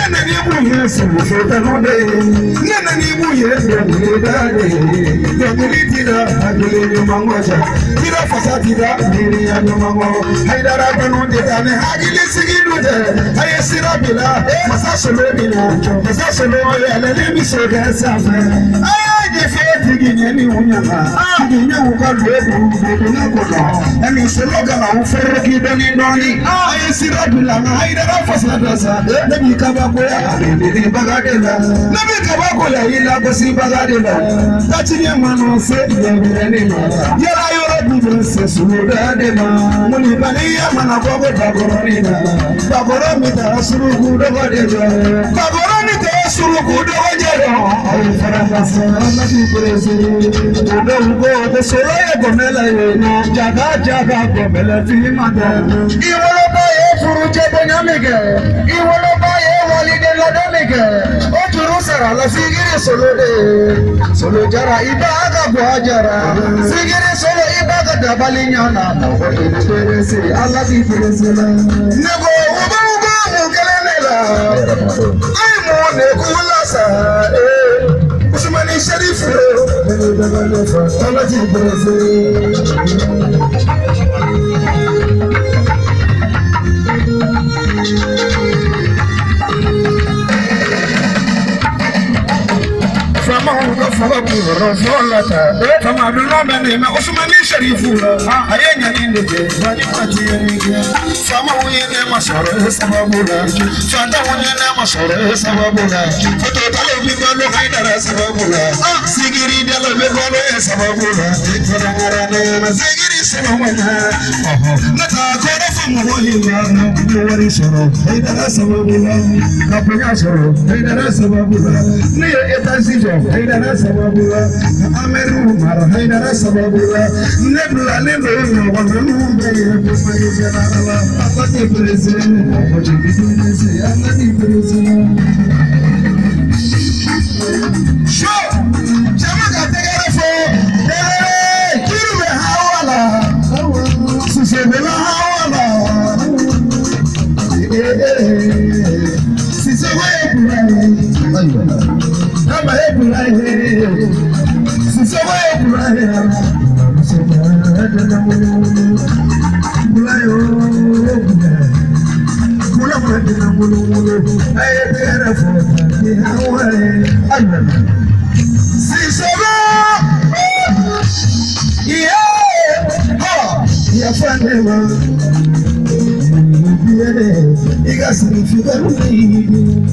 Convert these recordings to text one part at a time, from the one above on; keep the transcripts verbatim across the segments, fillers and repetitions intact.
Nana ni buye so tanude. Nana ni buye so dade. Yamuli tira agile mangoja. Tira fasa tira miri mango. Haidara tanude ane agile sigirude. Aye sirabila masa solo bila. Masa solo ele le miso gasafa. Aye defeat gine ni unyama. Gine ukalu bebu na kono. Emi solo gala uferki doni doni. Aye sirabila haidara fasa dasa. Nebi kabako ya nebi bagadela. Nebi kabako ya ila kosi bagadela. Tachini mano se yebireni ma. Yara yoro bubu se suda dema. Muni bani ya mana bogo bagoroni na. Bagoro mita surugu dogo dema. Bagoro mita surugu dogo dema. Ayi faranga se nabi presi. Udo ugo de solo ya gomela yena. Jaga jaga gomela fi mada. Iwolo baye furuje benyamige. Iwolo baye walide lodemige. Oturu sara la sigiri solo de. Solo jara ibaga bwajara. Sigiri solo ibaga dabali nyana. Nawe presi Allah di presi la. Nego ugo ugo mukelenela. Ay mo ne kulasa. Usmani Sharif. Allah di presi. Fama duna bene me Usmani Sharifu la ayenya indege bani pati yenge fama uyene masoro sababula fanda uyene masoro sababula foto talo bibalo haidara sababula sigiri dalo bibalo sababula foto ngarane na sigiri sababula nata kora famu hoyima wari soro haidara sababula kapunya soro haidara sababula ne etasijo haidara sababula ameru mar haidara sababula nebula nebula wanumbe yepayana Allah di presene oji bidunese Allah di presene sho chama kategere fo eh kirume hawala sisebela hawala eh eh sisewe bulai Nama hebulai sisewe bulai bulai mula mula dina mulu mulu aye tere fota ki hawaye Allah sisewe yeah ha ya fanema Iga significa nuni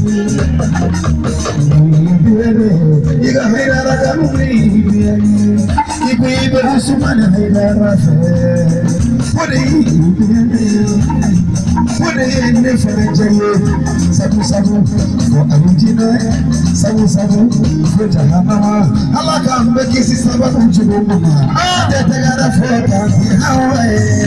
Iga haidara kanuni Iku ibe usumana haidara fe Wode ibe Wode ene farejaye Sabu sabu Ko alujina Sabu sabu Ko jahanawa Alaka mbekisi sababu njubumuna Tete gara fota Ki hawae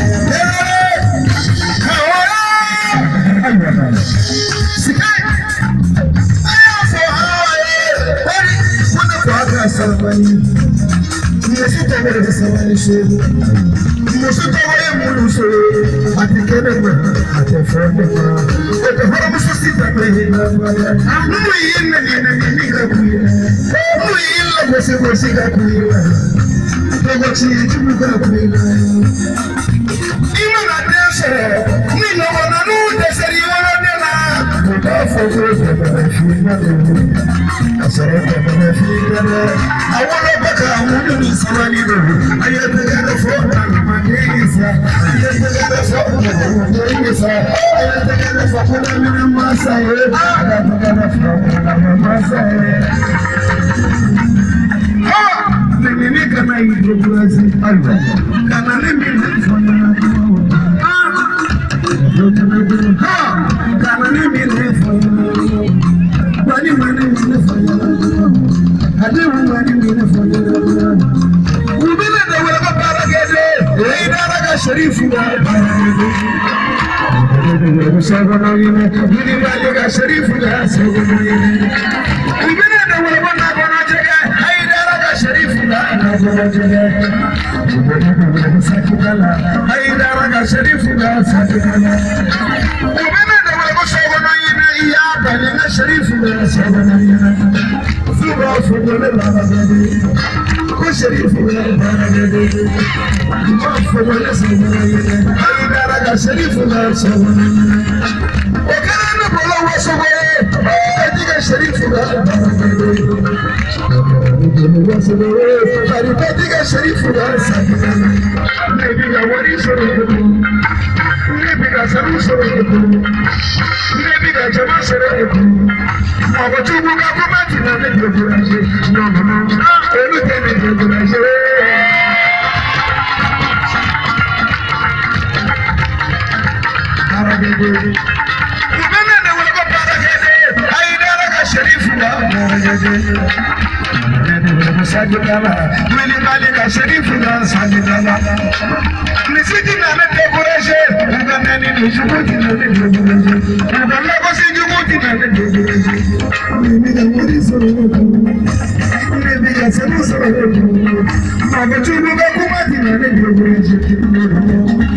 Sikai, ayo for hawaye, wani wani kwa aka salmani, musu tawari da salmani shehu, musu tawari mulu shehu, ati kene ma, ati fonde ma, ati hara musu sita mehi na maya, mu yinna nina nina kuya, mu yinna musi musi ka kuya, togo chi chubu ka kuya, ima na deshe, nina wana nu deshe I focus on the feeling. I said, I want to back out. I want to somebody. I have to get a phone. My days. I have to get a phone. My days. I have to get a phone. I'm my side. I have to get a phone. I'm my side. Ah, the minute can I eat the present? Can I let me live for you? Ah, can I let me live for you? Money, money, money for you. I don't want money for you. We believe that we're going to get it. Hey, Daraga Sharif, you are Sharif, you are Sharif, Sharif, Kanina Sharif na sabana Zuba fudole baragade Ko Sharif na baragade Ma fudole sabana Haidara ka Sharif na sabana Okana na bola wasogoye Adiga Sharif na baragade Wasogoye Adiga Sharif na sabana Adiga wari soro Nebiga saru soro Nebiga jama soro Ogo tubu ka kumati na nebiga No no no Elu tene nebiga Aragede Ubene ne wego paragede Haidara ka Sharif na Aragede Sajidala Wili Mali ka Sharif na Sajidala Nisiti na ne dekoreje Ubene ni nijukuti na ne dekoreje Ubene ko si jukuti na ne dekoreje Nebiga wari soro Nebiga saru soro Mago chubu ka kumati na ne dekoreje